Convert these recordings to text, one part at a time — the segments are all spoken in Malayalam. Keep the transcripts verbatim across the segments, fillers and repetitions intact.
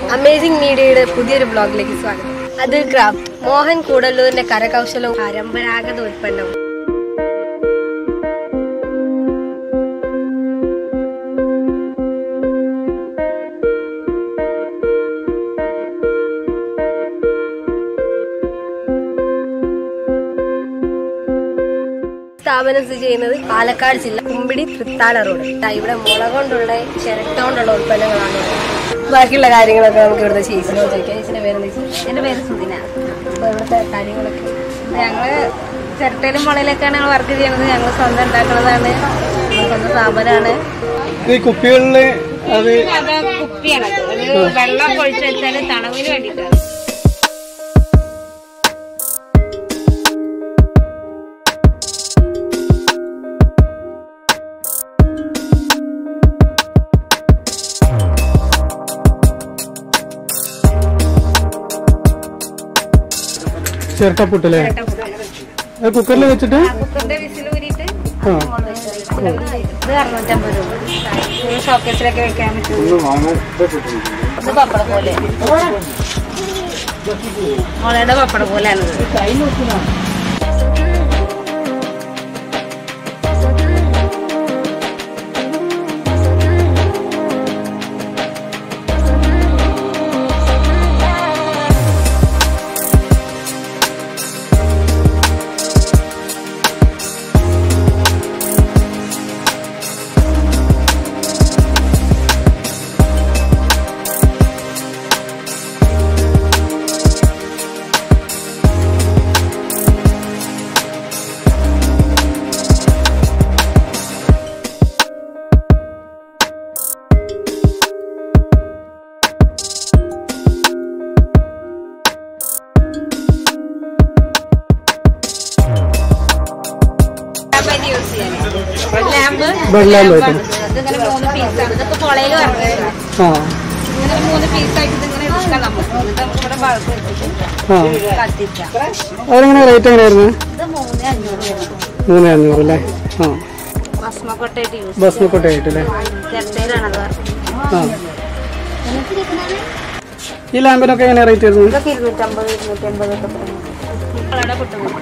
അമേസിംഗ് മീഡിയയുടെ പുതിയൊരു ബ്ലോഗിലേക്ക് സ്വാഗതം. അത് ക്രാഫ്റ്റ് മോഹൻ കൂടല്ലൂരിന്റെ കരകൗശലവും പരമ്പരാഗത ഉൽപ്പന്നവും. സ്ഥാപനം സ്ഥിതി ചെയ്യുന്നത് പാലക്കാട് ജില്ല കുമ്പിടി തൃത്താല റോഡ്. ഇവിടെ മുള കൊണ്ടുള്ള ചിരട്ട കൊണ്ടുള്ള ഉൽപ്പന്നങ്ങളാണ്. ബാക്കിയുള്ള കാര്യങ്ങളൊക്കെ നമുക്ക് ഇവിടുത്തെ ചേച്ചിനോട് ചോദിക്കാം. ചേച്ചിന്റെ പേര് എന്റെ പേര് സുദിന. അപ്പൊ ഇവിടുത്തെ കാര്യങ്ങളൊക്കെ ഞങ്ങള് ചിരട്ടയിലും മുളയിലൊക്കെയാണ് ഞങ്ങൾ വർക്ക് ചെയ്യുന്നത്. ഞങ്ങൾ സ്വന്തം ഉണ്ടാക്കുന്നതാണ്, സ്വന്തം സ്ഥാപനമാണ്. കുപ്പികളില് അത് കുപ്പിയാണ്, വെള്ളം ഒഴിച്ചു വെച്ചാല് തണവിന് വേണ്ടിയിട്ടാണ്. ചിരട്ടപ്പുട്ടല്ലേ? കുക്കറിൽ വെച്ചിട്ട് കുക്കറിന്റെ വിസിൽ ഊരിയിട്ട് ഇത് അറുന്നൂറ്റമ്പത് രൂപ. ഷോക്കേസിലൊക്കെ വെക്കാൻ പറ്റും. ഇത് പപ്പട പോലെ, മുളയുടെ പപ്പട പോലെയാണ്. ഇതിങ്ങനെ മൂന്ന് പീസാണ്. ഇതൊക്കെ പൊളയിൽ പറഞ്ഞത് ഇങ്ങനെ മൂന്ന് പീസായിട്ട് ഇതിങ്ങനെ എടുക്കാം നമുക്ക്. ഇവിടെ ഭാഗത്ത് വെച്ചിട്ട് കത്തിക്കാം. അതെങ്ങനെ റേറ്റ് എങ്ങനെയായിരുന്നു? ഇത് മൂന്ന് അഞ്ഞൂറ് മൂന്ന് അഞ്ഞൂറ് അല്ലേ? ആ ഭസ്മക്കൊട്ടയായിട്ട് യൂസ് ഭസ്മക്കൊട്ടയായിട്ടല്ലേ? ചിരട്ടയിലാണത്. ഈ ലാമ്പിനൊക്കെ എങ്ങനെയാ റേറ്റ് വരുന്നത്? ഇതൊക്കെ ഇരുന്നൂറ്റമ്പത് ഇരുന്നൂറ്റി അമ്പത് ഒക്കെ കളയുടെ പൊട്ടുമുട്ടി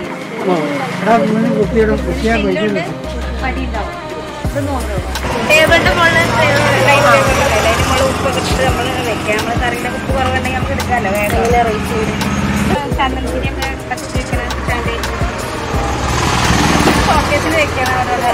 പടി ഉണ്ടാവും. ഇത് നൂറ് രൂപ. ടേബിളിന്റെ മുകളിൽ മുകളിൽ ഉപ്പൊക്കെ ഇട്ടിട്ട് നമ്മൾ വെക്കാം. നമ്മൾ കറിയുടെ ഉപ്പ് കുറവുണ്ടെങ്കിൽ നമുക്ക് എടുക്കാമല്ലോ. വേറെ റേറ്റ് ചെയ്യും. ചന്ദനത്തിരിയൊക്കെ കത്തിച്ച് വെക്കണം. സ്റ്റാൻഡ് ഷോക്കേസിൽ വെക്കണം. അതുപോലെ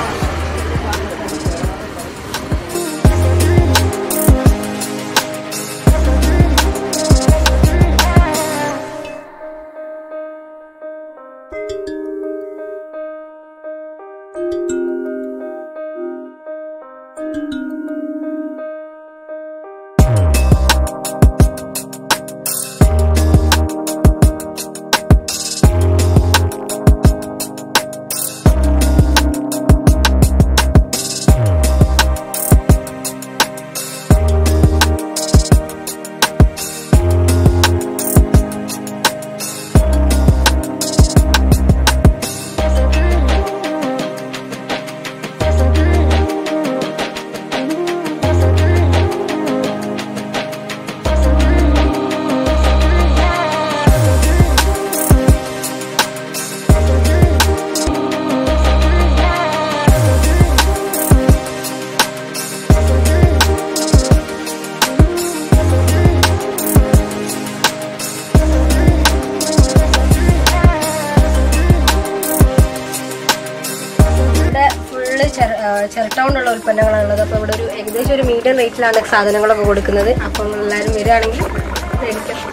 ചിരട്ട കൊണ്ടുള്ള ഉൽപ്പന്നങ്ങളാണുള്ളത്. അപ്പോൾ ഇവിടെ ഒരു ഏകദേശം ഒരു മീഡിയം റേറ്റിലാണ് സാധനങ്ങളൊക്കെ കൊടുക്കുന്നത്. അപ്പം എല്ലാവരും വരികയാണെങ്കിൽ മേടിക്കാം.